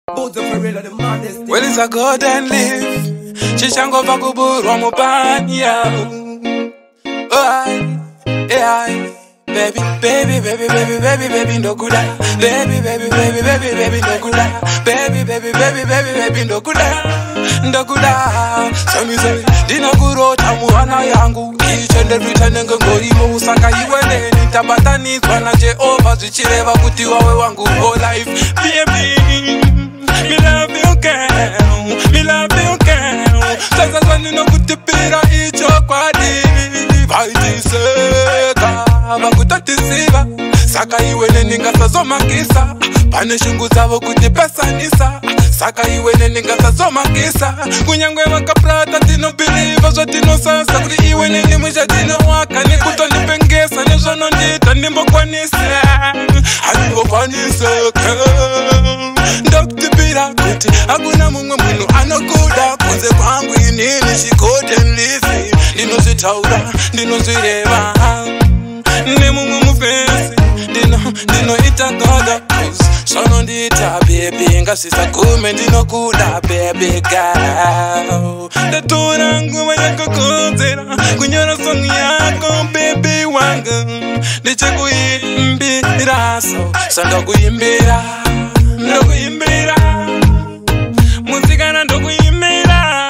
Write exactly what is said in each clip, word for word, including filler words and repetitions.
Both of her real the maddest. Well, it's a golden leaf. She shan't go back over Romobania. Oh, I, yeah, I. Baby, baby, baby, baby, baby, baby, no good. Baby, baby, baby, baby, baby, no good. Baby, baby, baby, baby, baby, no good. No good. So me say, dina guro tamu ana yangu. Ichende vitane ngori mo usaka iwele nitabata kwa na Jehova zichireva kuti wawe wangu whole life. Baby, me love you girl, me love you girl. Sasa swani no kutipira icho kwa di. Vaitiseka vakutotisiva saka iwene ningasazomangisa pane shungu zavo kuti pesanisa saka iwene ningasazomangisa kunyangwe vakaprata tinobhiliva zvatinosasa kuti iwene nimusha tinowaka nekutonipengesa nezvanondita ndimbokwanise handimbokwaniseke ndokutipira kuti hakuna mumwe munhu anokuda kunze kwangu inini chigolden leaf ndinozvitaura ndinozvireva nemumwe mufesi ndino ndinoita goda zvanondita baby ngazvisagume ndinokuda baby girl ndatora nguva yakakodzera kunyora song yako baby wanga ndichikuimbira so sandokuimbira ndokuimbira musikana ndokuimbira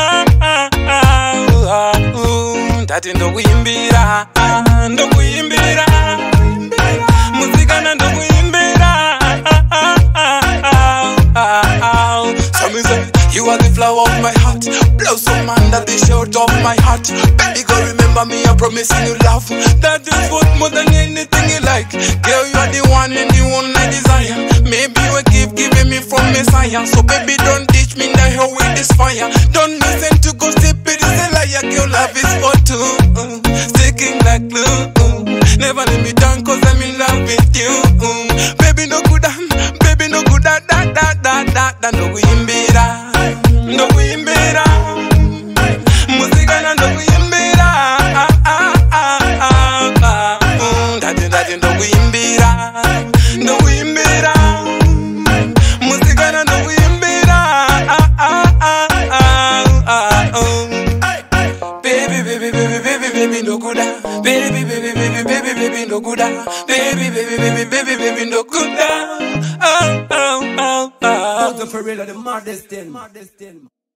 ndati ndokuimbira ndokuimbira musikana ndokuimbira so me say you are the flower of my heart, blossom under the shirt of my heart. Baby girl, remember me, I'm promising you love. That is what more than anything you like. Girl, you are the one and the one I desire. Maybe you will keep giving me from Messiah. So baby, don't teach me now how with this fire. Don't listen to gossip, it is a liar. Girl, love is for two, uh, sticking like glue. Uh, never let me down cause I'm in love with you. Uh, baby, no good, um, baby, no good, da da da da da da. No kuimbira, no kuimbira, musikana no kuimbira. Ah ah ah ah ah. Dadi dadi no kuimbira, no kuimbira, musikana no kuimbira. Ah ah ah ah ah. Baby baby baby baby baby no good. Baby baby baby baby baby no good. Baby baby baby baby baby no good. Oh oh oh oh. Both of her real the maddest.